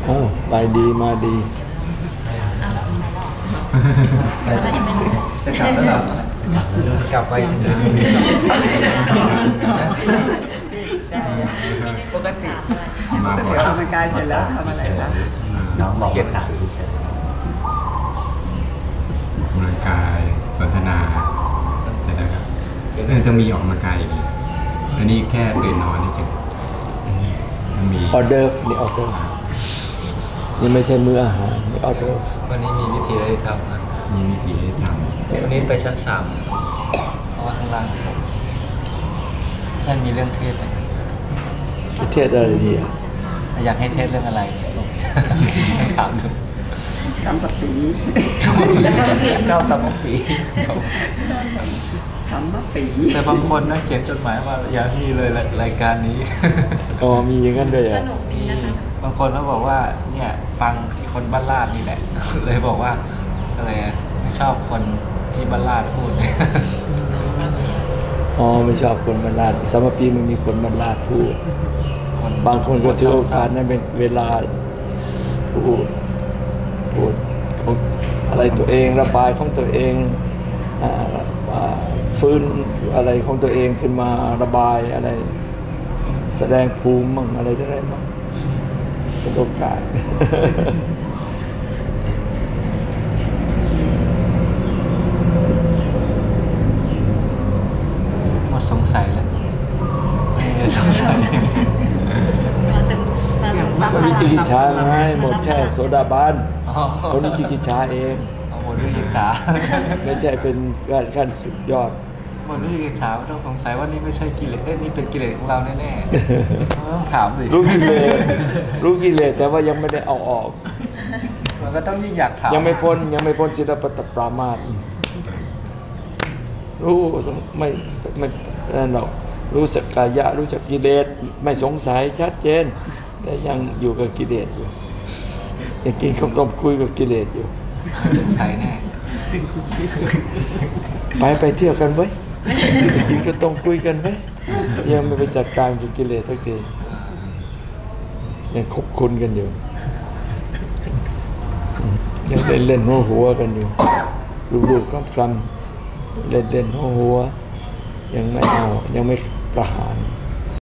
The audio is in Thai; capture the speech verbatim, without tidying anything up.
อ้าวไปดีมาดีจะกลับแล้วเหรอกลับไปถึงไหนปกติมาเดี๋ยวออกกำลังกายเสร็จแล้วทำอะไรนะน้องบอกเขียนหนังเฉยๆออกกำลังกายสนทนาเสร็จแล้วครับเออจะมีออกกำลังกายอีกอันนี้แค่ตื่นนอนเฉยๆมีออเดอร์ฟนี่ออเดอร์ฟนี่ไม่ใช่มื้ออาหารนี่ออเดอร์ฟวันนี้มีวิธีอะไรทำนะมีวิธีให้ทำวันนี้ไปชั้นสามเพราะว่าข้างล่างท่านมีเรื่องเทศไหมเทศอะไรดีอ่ะอยากให้เทศเรื่องอะไรถามดูสัมปปีชอบสัมปปีสัมปปีแต่บางคนนะเขียนจดหมายว่าอย่ามีเลยรายการนี้อ๋อมีอย่างนั้นด้วยอ่ะสนุกดีนะคะบางคนเขาบอกว่าเนี่ยฟังที่คนบ้านลาดนี่แหละเลยบอกว่าอะไรไม่ชอบคนที่บ้านลาดพูดอ๋อไม่ชอบคนบ้านลาดสัมปปีมันมีคนบ้านลาดพูดบางคนก็ถือโอกาสนั้นเป็นเวลาพูดพูดของอะไรตัวเองระบายของตัวเองฟื้นอะไรของตัวเองขึ้นมาระบายอะไรแสดงภูมิมั่งอะไรอะไรมั่งเป็นโอกาสหมดสงสัยแล้วไม่สงสัยคนนี้จิกิจฉาไงหมดแค่โสดาบันคนนี้จิกิจฉาเองหมดวิจิกิจฉาไม่ใช่เป็นการขั้นสุดยอดหมดวิจิกิจฉาไม่ต้องสงสัยว่านี่ไม่ใช่กิเลสเอ้ยนี่เป็นกิเลสของเราแน่ๆต้องถามสิรู้กิเลสรู้กิเลสแต่ว่ายังไม่ได้เอาออกมันก็ต้องยิ่งอยากถามยังไม่พ้นยังไม่พ้นศีลปตปรามาสรู้ไม่ไม่นั่นหรอกรู้สักกายะรู้จักกิเลสไม่สงสัยชัดเจนแต่ยังอยู่กับกิเลสอยู่ยังกินข้าวต้มคุยกับกิเลสอยู่ใช่แน่ไปไปเที่ยวกันไว้กินข้าวต้มคุยกันไว้ยังไม่ไปจัดการกับกิเลสสักทียังคบคุณกันอยู่ยังเล่นเล่นหัวหัวกันอยู่รูปๆคลำๆเล่นเล่นหัวหัวยังไม่เอายังไม่ประหาร